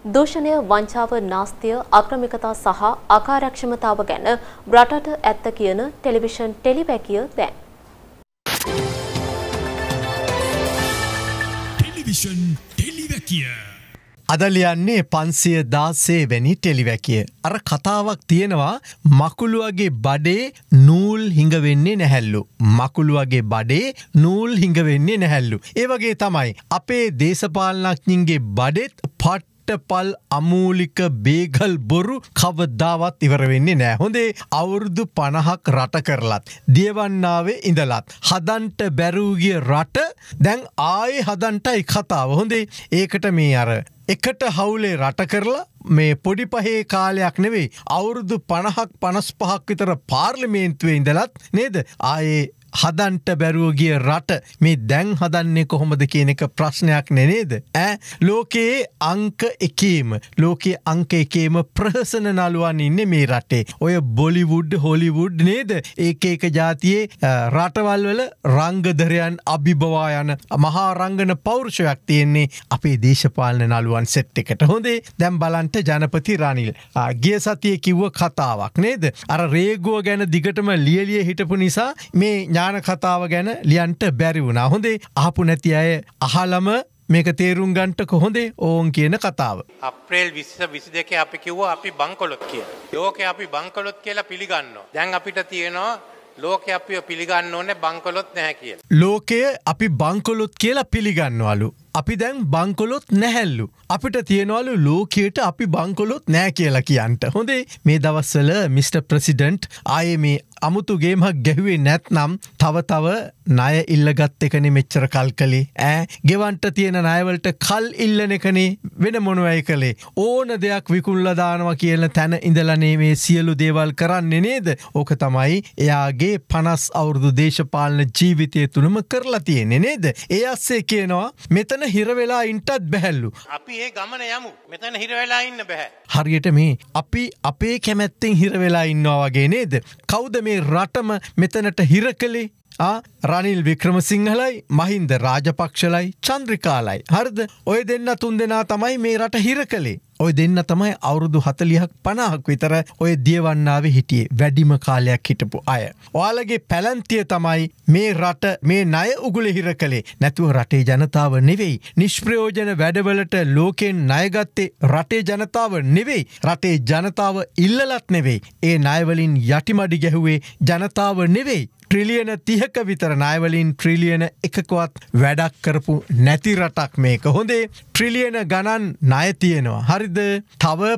දූෂණය, වංචාව, නාස්තිය, අක්‍රමිකතා සහ අකාර්යක්ෂමතාව ගැන රටට ඇත්ත කියන ටෙලිවිෂන් ටෙලිවැකිය දැන්. ටෙලිවිෂන් ටෙලිවැකිය අද ලියන්නේ 516 වැනි ටෙලිවැකිය. අර කතාවක් තියෙනවා මකුළුවගේ බඩේ නූල් හිඟ වෙන්නේ නැහැලු. මකුළුවගේ බඩේ නූල් හිඟ වෙන්නේ නැහැලු. ඒ වගේ තමයි අපේ දේශපාලනඥයින්ගේ බඩෙත් පල් අමූලික බේගල් බොරු කවදාවත් ඉවර වෙන්නේ නෑ. හොඳේ අවුරුදු 50ක් රට කරලත් දියවන්නාවේ ඉඳලත් හදන්ට බැරූගිය රට දැන් ආයේ හදන්ටයි කතාව. හොඳේ ඒකට මේ අර එකට හවුලේ රට කරලා මේ පොඩි පහේ කාලයක් නෙවෙයි අවුරුදු 50ක් 55ක් විතර පාර්ලිමේන්තුවේ ඉඳලත් නේද ආයේ හදන්ට බැරුවගිය රට මේ දැන් හදන්නේ කොහොමද කියන එක ප්‍රශ්නයක් නේද? ලෝකයේ අංක එකේම ලෝකයේ අංක එකේම ප්‍රහසන නළුවන් ඉන්නේ මේ රටේ. ඔය බොලිවුඩ් හොලිවුඩ් නේද? ඒක එක જાතියේ රටවල් වල රංගදරයන් අභිබවා යන මහා රංගන පෞරුෂයක් තියෙන්නේ අපේ දේශපාලන නළුවන් සෙට් එකට. හොඳේ දැන් බලන්න ජනපති රනිල් ගිය සතියේ කිව්ව කතාවක් නේද? අර රේගුව ගැන දිගටම ලියලිය හිටපු නිසා මේ ඥාන කතාව ගැන ලියන්ට බැරි වුණා. හොඳේ අහපු නැති අය අහලම මේක තේරුම් ගන්නට කොහොඳේ ඕන් කියන කතාව. අප්‍රේල් 20 22 අපි කිව්වා අපි බංකොලොත් කියලා. ලෝකේ අපි බංකොලොත් කියලා පිළිගන්නවා. දැන් අපිට තියෙනවා ලෝකේ අපිව පිළිගන්න ඕනේ බංකොලොත් නැහැ කියලා. ලෝකයේ අපි බංකොලොත් කියලා පිළිගන්නවලු. අපි දැන් බංකොලොත් නැහැල්ලු. අපිට තියෙනවලු ලෝකයට අපි බංකොලොත් නෑ කියලා කියන්ට. හොඳේ මේ දවස්වල මිස්ටර් ප්‍රෙසිඩන්ට් ආයේ මේ අමුතු ගේමක් ගැහුවේ නැත්නම් තව ණය ඉල්ලගත් එකනේ මෙච්චර කල් කලේ. ගෙවන්ට තියෙන ණයවලට කල් ඉල්ලන එකනේ වෙන මොනවයි කලේ. ඕන දෙයක් විකුණලා දානවා කියන තැන ඉඳලානේ මේ සියලු දේවල් කරන්නේ නේද? ඕක තමයි එයාගේ 50 අවුරුදු දේශපාලන ජීවිතය තුනම කරලා තියෙන්නේ නේද? ඒ අස්සේ කියනවා මෙතන හිර වෙලා ඉන්නත් බැහැලු. අපි ඒ ගමන යමු. මෙතන හිර වෙලා ඉන්න බෑ. හරියට මේ අපි අපේ කැමැත්තෙන් හිර වෙලා ඉන්නවා වගේ නේද? කවුද මේ රටම මෙතනට හිර කළේ? රනිල් වික්‍රමසිංහලයි මහින්ද රාජපක්ෂලයි චන්ද්‍රිකාලයි. හරිද? ඔය දෙන්න තුන් දෙනා තමයි මේ රට හිර කළේ. ඔය දෙන්න තමයි අවුරුදු 40ක් 50ක් විතර ඔය දියවන්නාවේ හිටියේ. වැඩිම කාලයක් හිටපු අය. ඔයාලගේ පැලැන්තිය තමයි මේ රට මේ ණය උගුලේ හිර කළේ. නැතුව රටේ ජනතාව නෙවෙයි. නිෂ්ප්‍රයෝජන වැඩවලට ලෝකෙන් ණය ගත්තේ රටේ ජනතාව නෙවෙයි. රටේ ජනතාව ඉල්ලලත් නෙවෙයි. ඒ ණය වලින් යටිමඩි ගැහුවේ ජනතාව නෙවෙයි. ට්‍රිලියන 30ක විතර ණයවලින් ට්‍රිලියන 1කවත් වැඩක් කරපු නැති රටක් මේක. හොඳේ ට්‍රිලියන ගණන් ණය තියෙනවා. හරිද? තව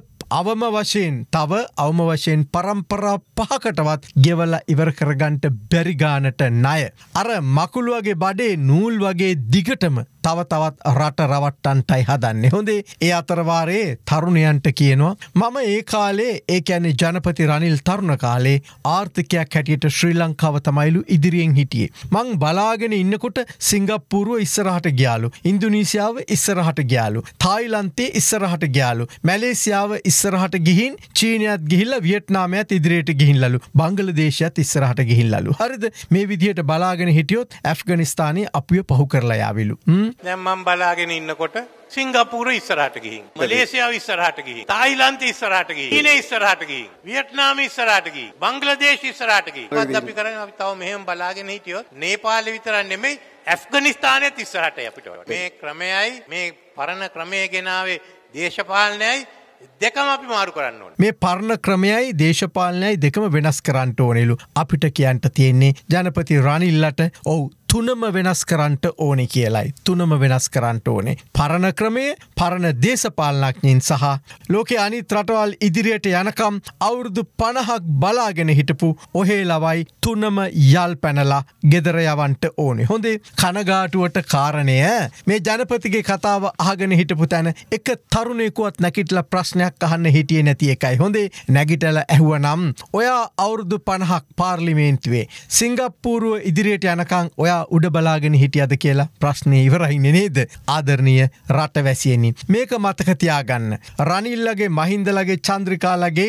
අවම වශයෙන් පරම්පරා 5කටවත් ගෙවලා ඉවර කරගන්නට බැරි ගානට ණය. අර මකුළුවගේ බඩේ නූල් වගේ දිගටම තවත් රට රවට්ටන්ටයි හදන්නේ. හොඳේ ඒ අතරවාරේ තරුණයන්ට කියනවා මම ඒ කාලේ ඒ කියන්නේ ජනපති රනිල් තරුණ කාලේ ආර්ථිකයක් හැටියට ශ්‍රී ලංකාව තමයිලු ඉදිරියෙන් හිටියේ. මං බලාගෙන ඉන්නකොට සිංගප්පූරුව ඉස්සරහට ගියාලු. ඉන්දුනීසියාව ඉස්සරහට ගියාලු. තායිලන්තේ ඉස්සරහට ගියාලු. මැලේසියාව ඉස්සරහට ගිහින් චීනයත් ගිහිල්ලා වියට්නාමයත් ඉදිරියට ගිහිල්ලාලු. බංග්ලාදේශයත් ඉස්සරහට ගිහිල්ලාලු. හරිද? මේ විදිහට බලාගෙන හිටියොත් ඇෆ්ගනිස්තානයේ අපිව පහු කරලා යාවිලු. දැන් මම බලාගෙන ඉන්නකොට සිංගප්පූරු ඉස්සරහට ගිහින්, මලේසියාව ඉස්සරහට ගිහින්, තායිලන්තය ඉස්සරහට ගිහින්, චීනය ඉස්සරහට ගිහින්, වියට්නාම ඉස්සරහට ගිහින්, බංග්ලාදේශ ඉස්සරහට ගිහින්. මොකද අපි කරන්නේ? අපි තව මෙහෙම බලාගෙන හිටියොත් නේපාලෙ විතරක් නෙමෙයි ඇෆ්ගනිස්තානෙත් ඉස්සරහටයි අපිට. මේ ක්‍රමයයි මේ පරණ ක්‍රමයේ ගෙනාවේ දේශපාලනයයි දෙකම අපි මාරු කරන්න ඕනේ. මේ පරණ ක්‍රමයයි දේශපාලනයයි දෙකම වෙනස් කරන්න ඕනෙලු. අපිට කියන්න තියෙන්නේ ජනපති රනිල්ලට ඔව් තුනම වෙනස් කරන්නට ඕනේ කියලයි. තුනම වෙනස් කරන්නට ඕනේ. පරණ ක්‍රමය, පරණ දේශපාලනඥයින් සහ ලෝකයේ අනිත් රටවල් ඉදිරියට යනකම් අවුරුදු 50ක් බලාගෙන හිටපු ඔහේ ලවයි තුනම යල් පැනලා ගෙදර යවන්නට ඕනේ. හොඳේ කනගාටුවට කාරණය මේ ජනපතිගේ කතාව අහගෙන හිටපු තැන එක තරුණයෙකුවත් නැගිටලා ප්‍රශ්නයක් අහන්න හිටියේ නැති එකයි. හොඳේ නැගිටලා ඇහුවනම් ඔයා අවුරුදු 50ක් පාර්ලිමේන්තුවේ සිංගප්පූරුව ඉදිරියට යනකම් ඔයා උඩ බලාගෙන හිටියද කියලා ප්‍රශ්නේ ඉවරයිනේ නේද? ආදරණීය රටවැසියනි මේක මතක තියාගන්න. රනිල්ලගේ මහින්දලගේ චන්ද්‍රිකාලගේ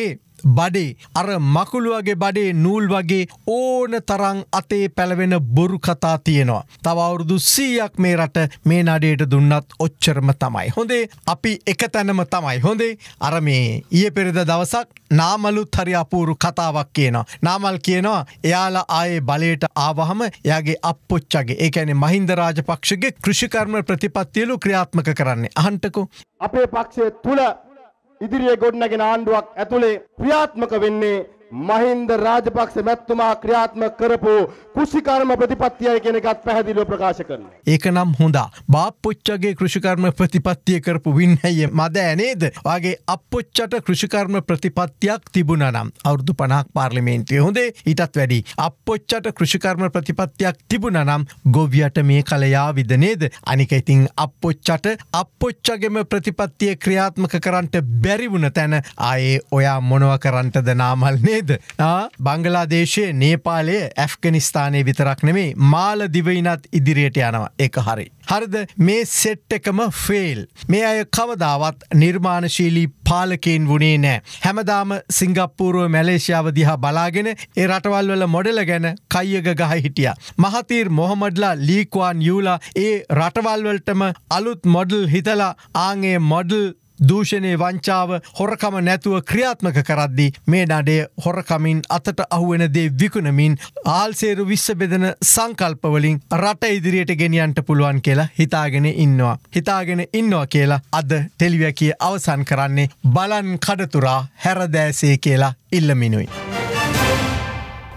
බඩේ අර මකුළු වගේ බඩේ නූල් වගේ ඕන තරම් අතේ පැලවෙන බොරු කතා තියෙනවා. තව අවුරුදු 100ක් මේ රට මේ නඩේට දුන්නත් ඔච්චරම තමයි. හොඳේ අපි එක තැනම තමයි. හොඳේ අර මේ ඊයේ පෙරේද දවසක් නාමලුත් හරි අපූරු කතාවක් කියනවා. නාමල් කියනවා එයාලා ආයේ බලයට ආවහම එයාගේ අප්පොච්චගේ ඒ කියන්නේ මහින්ද රාජපක්ෂගේ කෘෂිකර්ම ප්‍රතිපත්තියලු ක්‍රියාත්මක කරන්නේ. අහන්නකෝ. අපේ පක්ෂය තුල ඉදිරියේ ගොඩනගෙන ආණ්ඩුවක් ඇතුලේ ක්‍රියාත්මක වෙන්නේ මහින්ද රාජපක්ෂ මැතිතුමා ක්‍රියාත්මක කරපු කෘෂිකර්ම ප්‍රතිපත්තියයි කියන එකත් පැහැදිලිව ප්‍රකාශ කරනවා. ඒක නම් හොඳා. බාප්පොච්චගේ කෘෂිකර්ම ප්‍රතිපත්තිය කරපු වින්නය මදෑ නේද? වාගේ අප්පොච්චට කෘෂිකර්ම ප්‍රතිපත්තියක් තිබුණා නම් අවුරුදු 50ක් පාර්ලිමේන්තුවේ හොඳේ ඊටත් වැඩි. අප්පොච්චට කෘෂිකර්ම ප්‍රතිපත්තියක් තිබුණා නම් ගොවියට මේ කලයාවිද නේද? අනික ඉතින් අප්පොච්චට අප්පොච්චගේම ප්‍රතිපත්තිය ක්‍රියාත්මක කරන්නට බැරි වුණ තැන ආයේ ඔයා මොනව කරන්නටද නාමල් නේද? බංගලාදේශයේ නේපාලයේ ඇෆ්ගනිස්තානයේ විතරක් නෙමේ මාලදිවයිනත් ඉදිරියට යනවා. ඒක හරි. හරිද? මේ සෙට් එකම ෆේල්. මේ අය කවදාවත් නිර්මාණශීලී පාලකයන් වුණේ නෑ. හැමදාම සිංගප්පූරුව මැලේසියාව දිහා බලාගෙන ඒ රටවල් වල මොඩල ගැන කයියක ගහ හිටියා. මහතීර් මොහමඩ්ලා ලී ක්වාන් යූලා ඒ රටවල් වලටම අලුත් මොඩල් හිතලා ආන්ගේ මොඩල් දූෂණයේ වංචාව හොරකම නැතුව ක්‍රියාත්මක කරද්දී මේ නඩේ හොරකමින් අතට අහුවෙන දේ විකුණමින් ආල්සේරු විශ්ස බෙදන සංකල්පවලින් රට ඉදිරියට ගෙනියන්නට පුළුවන් කියලා හිතාගෙන ඉන්නවා කියලා අද ටෙලිවැකිය අවසන් කරන්නේ බලන් කඩතුරා හැරදෑසේ කියලා ඉල්ලමිනුයි.